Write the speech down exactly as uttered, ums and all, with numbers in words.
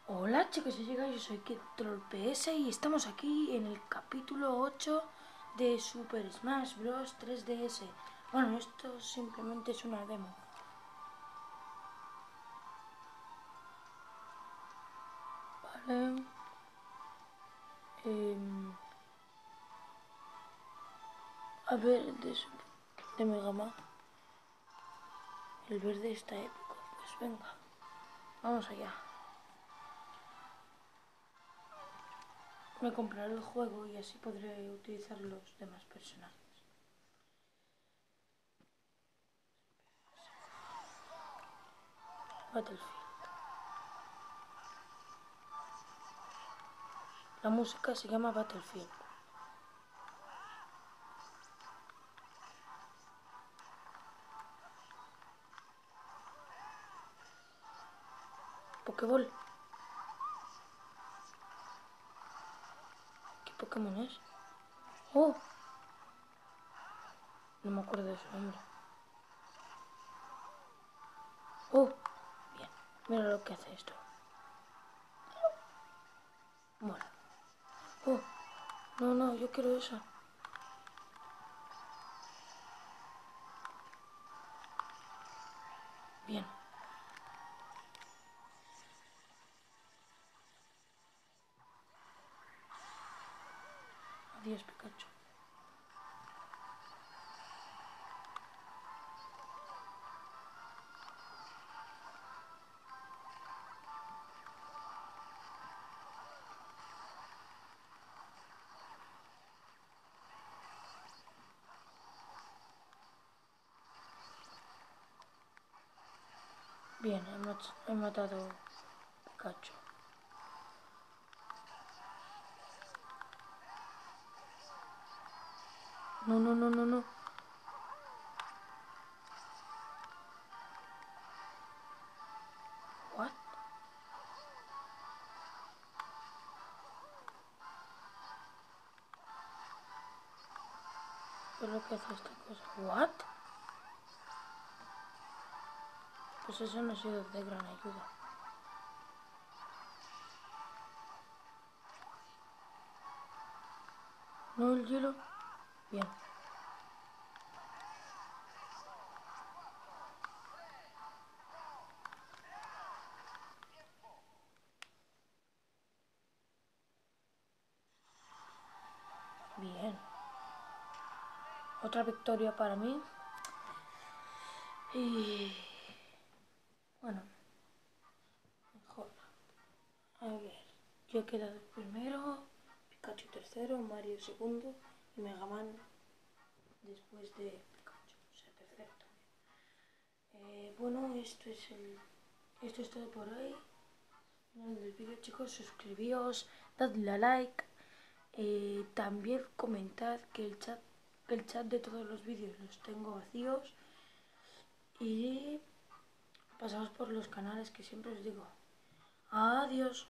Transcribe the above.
Hola chicos y chicas, yo soy Control P S y estamos aquí en el capítulo ocho de Super Smash Bros. tres D S. Bueno, esto simplemente es una demo. Vale. Eh, a ver, de, de Mega Man. El verde está épico. Pues venga, vamos allá. Me compraré el juego y así podré utilizar los demás personajes. Battlefield. La música se llama Battlefield. Pokéball. ¿Qué Pokémon es? ¡Oh! No me acuerdo de su nombre. ¡Oh! Bien. Mira lo que hace esto. Mola. ¡Oh! No, no, yo quiero eso. Bien. Adiós, Pikachu. Bien, he, mat he matado a Pikachu. No, no, no, no, no. What? ¿Qué es lo que hace esta cosa? What? Pues eso no ha sido de gran ayuda. ¿No el hielo? Bien. Bien. Otra victoria para mí. Y... bueno. Mejor. A ver. Yo he quedado primero. Pikachu tercero. Mario segundo. Y Mega Man después de Pikachu. O sea, tercero también. Eh, bueno, esto es el... Esto es todo por hoy. En el vídeo, chicos, suscribíos, dadle a like. Eh, también comentad que el chat, el chat de todos los vídeos los tengo vacíos. Y pasaos por los canales que siempre os digo. Adiós.